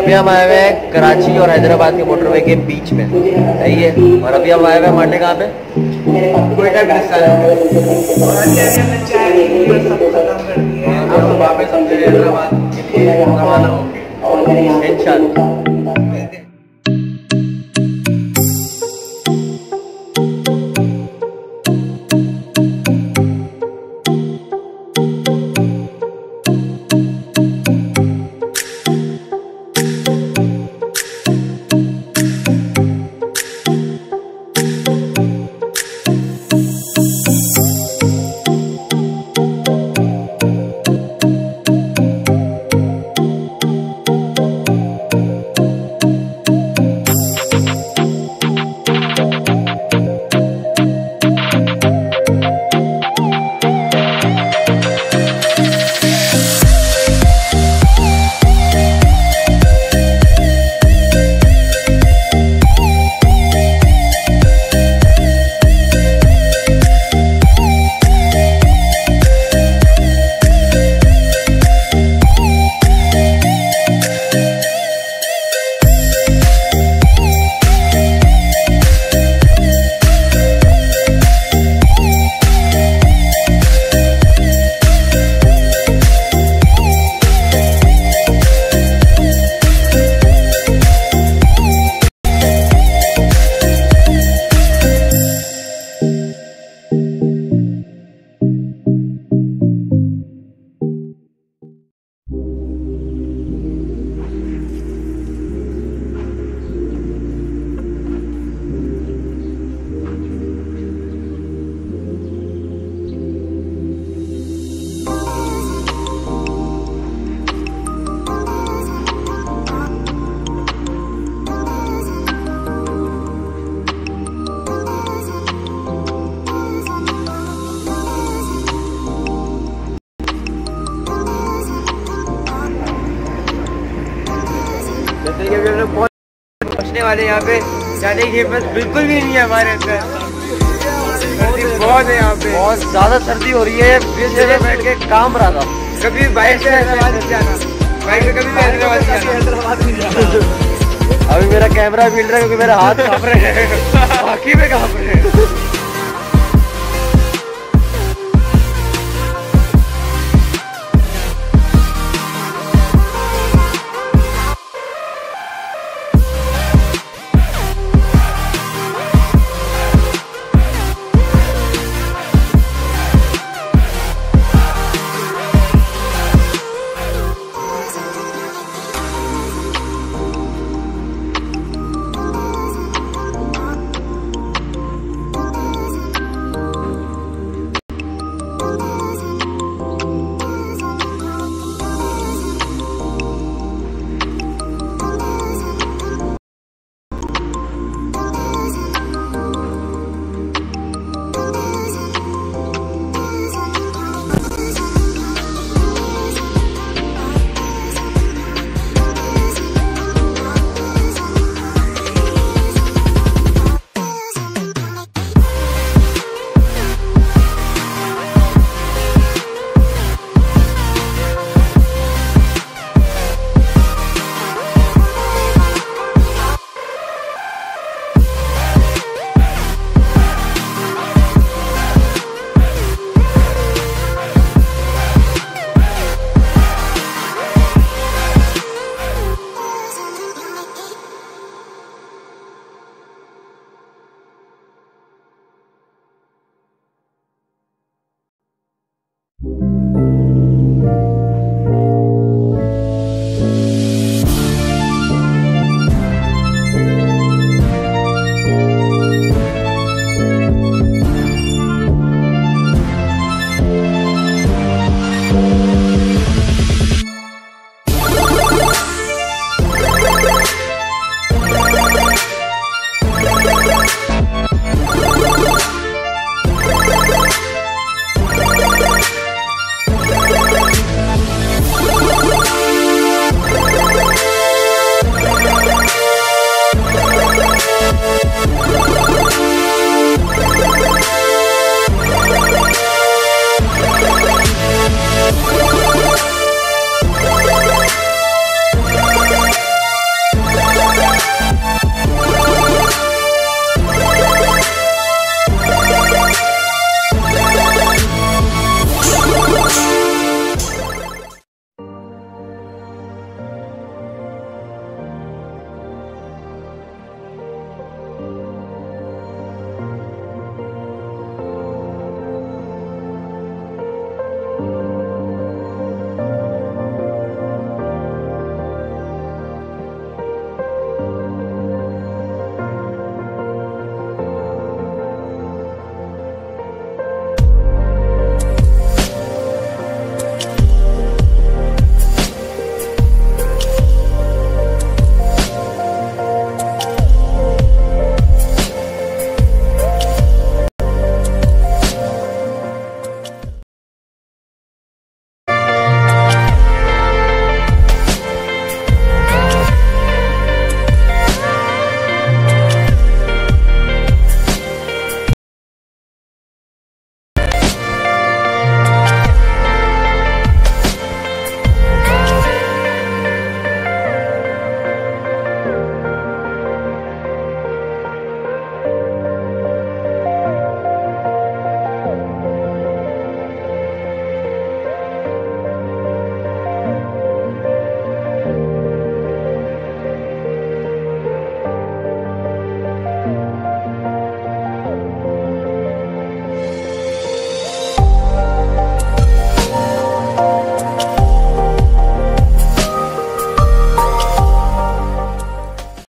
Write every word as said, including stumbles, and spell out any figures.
अभी हम आए हुए हैं कराची और हैदराबाद के मोटरवे के बीच में, सही है। और अभी हम आए हुए हैं माटे कहाँ पे, कोयटा वापस हम हैदराबाद के लिए रवाना होंगे इंशाल्लाह। पहुंचने वाले यहाँ पे, जाने की हिम्मत बिल्कुल भी नहीं है हमारे अंदर। बहुत है यहाँ पे, बहुत ज्यादा सर्दी हो रही है। फिर बैठ के काम रहा था, कभी बाइक से हैदराबाद जाना, बाइक से कभी भी हैदराबाद नहीं जाना। अभी मेरा कैमरा भी हिल रहा है क्योंकि मेरे हाथ कांप रहे हैं, बाकी में कांप रहे हैं। you